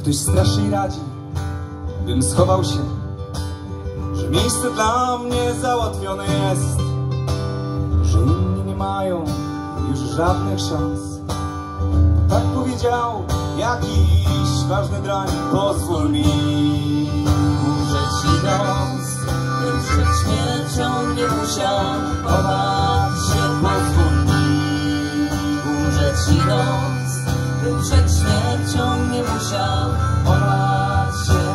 ktoś strasznie radzi, bym schował się, że miejsce dla mnie załatwione jest, że inni nie mają już żadnych szans. Tak powiedział jakiś ważny drań. Pozwól mi umrzeć idąc, bym przed śmiercią nie musiał bać się. Pozwól mi umrzeć idąc, bym przed śmiercią nie musiał bać się.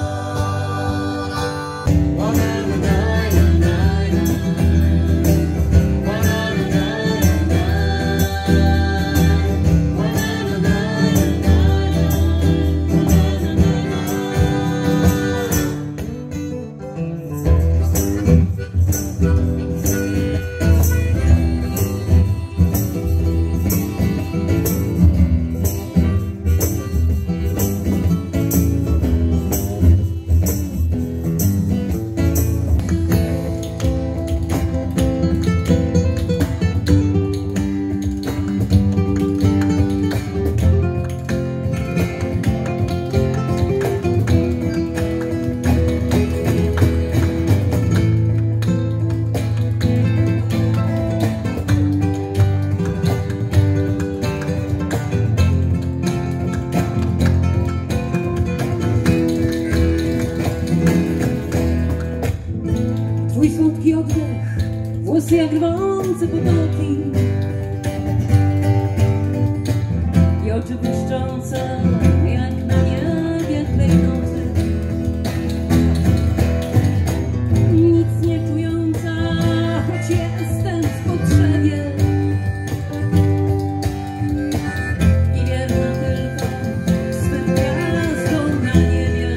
Twój słodki oddech, włosy jak rwące potoki i oczy błyszczące jak na niebie tej nocy. Nic nie czująca, choć jestem w potrzebie i wierna tylko swym gwiazdom na niebie.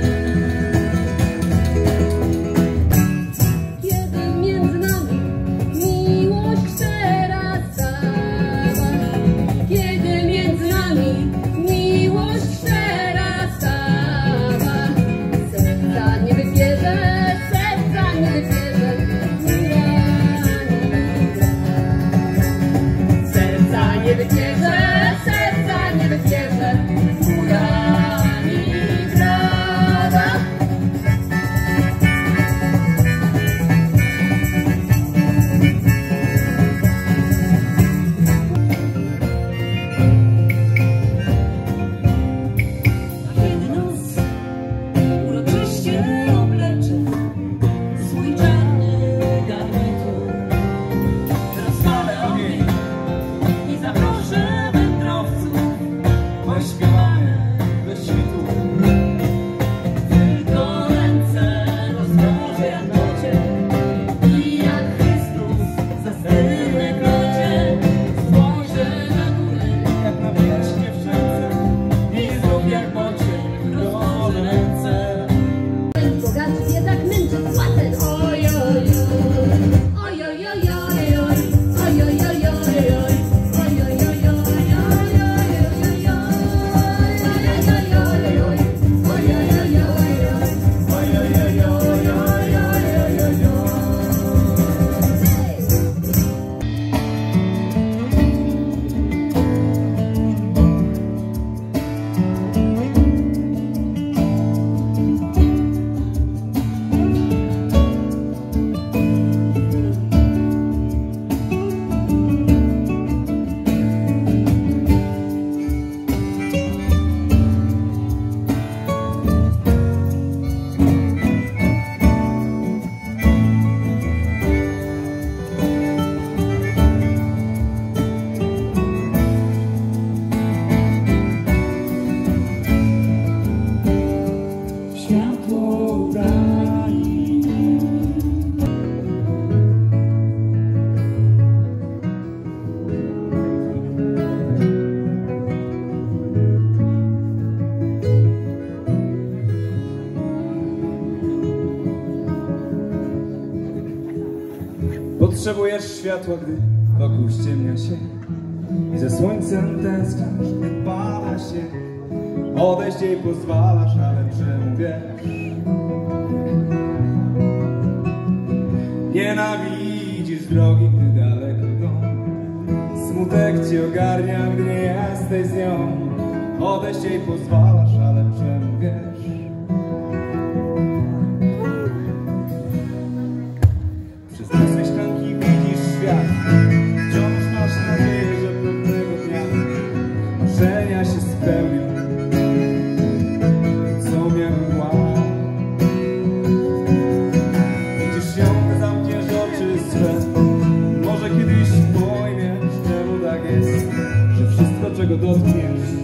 Potrzebujesz światła, gdy wokół ściemnia się i ze słońcem tęsknisz, gdy pada się. Odejść jej pozwalasz, ale czemu wiesz? Nienawidzisz drogi, gdy daleko dom. Smutek cię ogarnia, gdy nie jesteś z nią. Odejść jej pozwalasz, ale czemu wiesz? Przez te swe szklanki widzisz świat, wciąż masz nadzieję, że pewnego dnia marzenia się spełnią, co miałem mgła. Widzisz ją, zamkniesz oczy swe, może kiedyś pojmiesz, czemu tak jest, że wszystko, czego dotkniesz,